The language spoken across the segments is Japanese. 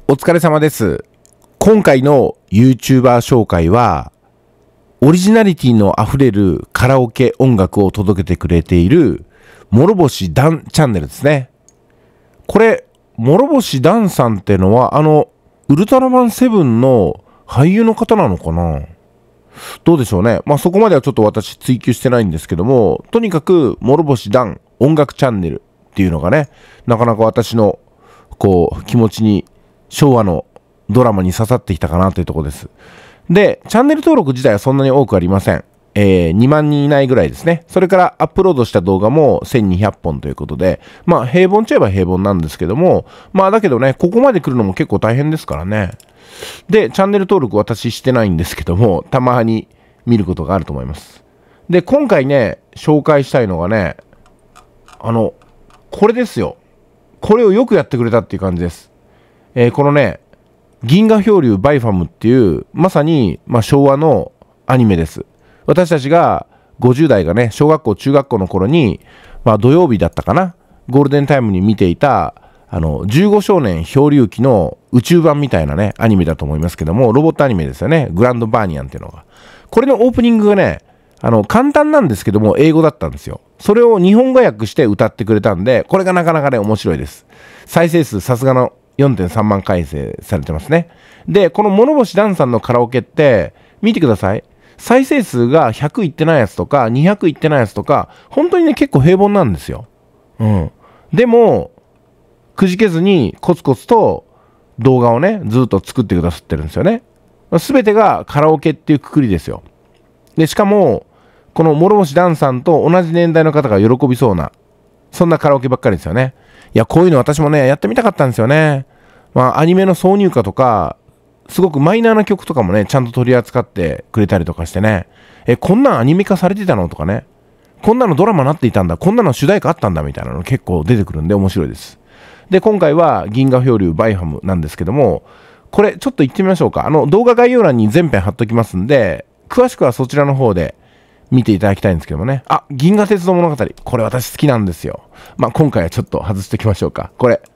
お疲れ様です。今回の YouTuber 紹介は、オリジナリティの溢れるカラオケ音楽を届けてくれている、諸星ダンチャンネルですね。これ、諸星ダンさんってのは、ウルトラマンセブンの俳優の方なのかな？どうでしょうね。そこまではちょっと私追求してないんですけども、とにかく、諸星ダン音楽チャンネルっていうのがね、なかなか私の、気持ちに、昭和のドラマに刺さってきたかなというところです。で、チャンネル登録自体はそんなに多くありません。2万人以内ぐらいですね。それからアップロードした動画も1200本ということで、平凡っちゃえば平凡なんですけども、だけどね、ここまで来るのも結構大変ですからね。で、チャンネル登録私してないんですけども、たまに見ることがあると思います。で、今回ね、紹介したいのがね、これですよ。これをよくやってくれたっていう感じです。このね、銀河漂流バイファムっていう、まさに、昭和のアニメです。私たちが50代がね、小学校、中学校の頃に、土曜日だったかな、ゴールデンタイムに見ていた、15少年漂流記の宇宙版みたいなね、アニメだと思いますけども、ロボットアニメですよね。グランドバーニアンっていうのが。これのオープニングがね、簡単なんですけども、英語だったんですよ。それを日本語訳して歌ってくれたんで、これがなかなかね、面白いです。再生数さすがの4.3 万回生されてますね。で、この諸星ダンさんのカラオケって、見てください。再生数が100いってないやつとか、200いってないやつとか、本当にね、結構平凡なんですよ。でも、くじけずにコツコツと動画をね、ずっと作ってくださってるんですよね。すべてがカラオケっていうくくりですよ。で、しかも、この諸星ダンさんと同じ年代の方が喜びそうな、そんなカラオケばっかりですよね。いや、こういうの私もね、やってみたかったんですよね。アニメの挿入歌とか、すごくマイナーな曲とかもね、ちゃんと取り扱ってくれたりとかしてね、こんなんアニメ化されてたのとかね、こんなのドラマになっていたんだ、こんなの主題歌あったんだみたいなの結構出てくるんで面白いです。で、今回は銀河漂流バイハムなんですけども、これちょっと言ってみましょうか。動画概要欄に全編貼っときますんで、詳しくはそちらの方で見ていただきたいんですけどもね。銀河鉄道物語。これ私好きなんですよ。今回はちょっと外しておきましょうか。これ。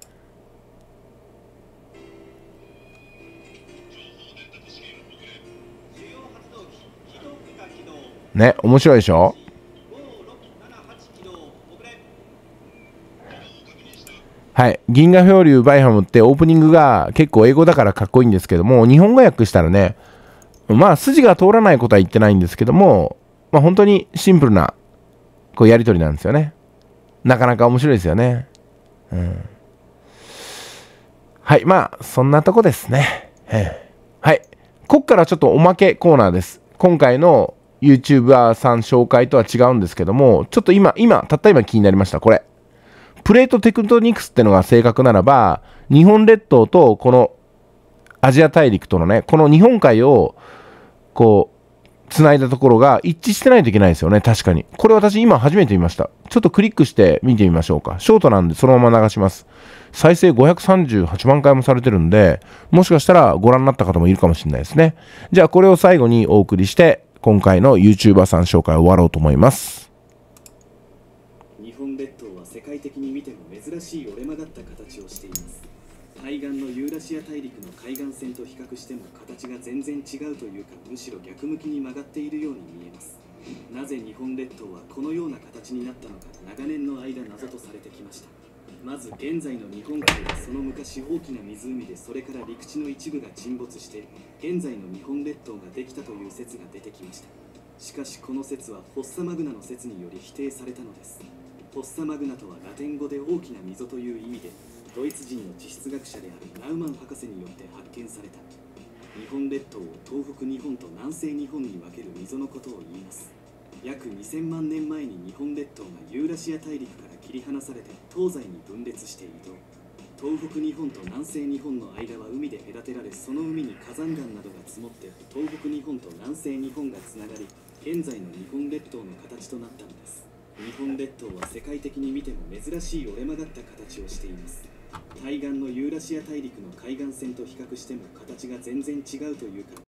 ね、面白いでしょ？はい。銀河漂流バイハムってオープニングが結構英語だからかっこいいんですけども、日本語訳したらね、筋が通らないことは言ってないんですけども、本当にシンプルな、やりとりなんですよね。なかなか面白いですよね。はい。そんなとこですね。はい。こっからちょっとおまけコーナーです。今回の YouTuber さん紹介とは違うんですけども、ちょっとたった今気になりました。これ。プレートテクトニクスってのが正確ならば、日本列島とこのアジア大陸とのね、この日本海を、繋いだところが一致してないといけないですよね。確かに。これ私今初めて見ました。ちょっとクリックして見てみましょうか。ショートなんでそのまま流します。再生538万回もされてるんで、もしかしたらご覧になった方もいるかもしれないですね。じゃあこれを最後にお送りして、今回の YouTuber さん紹介を終わろうと思います。 日本列島は世界的に見ても珍しい折れ曲がった形をしています。対岸のユーラシア大陸の海岸線と比較しても形が全然違うというか、むしろ逆向きに曲がっているように見えます。なぜ日本列島はこのような形になったのか、長年の間謎とされてきました。まず現在の日本海はその昔大きな湖で、それから陸地の一部が沈没して現在の日本列島ができたという説が出てきました。しかしこの説はフォッサマグナの説により否定されたのです。フォッサマグナとはラテン語で大きな溝という意味で、ドイツ人の地質学者であるナウマン博士によって発見された。日本列島を東北日本と南西日本に分ける溝のことを言います。約2000万年前に日本列島がユーラシア大陸から切り離されて東西に分裂して移動。東北日本と南西日本の間は海で隔てられ、その海に火山岩などが積もって東北日本と南西日本がつながり、現在の日本列島の形となったのです。日本列島は世界的に見ても珍しい折れ曲がった形をしています。対岸のユーラシア大陸の海岸線と比較しても形が全然違うというか、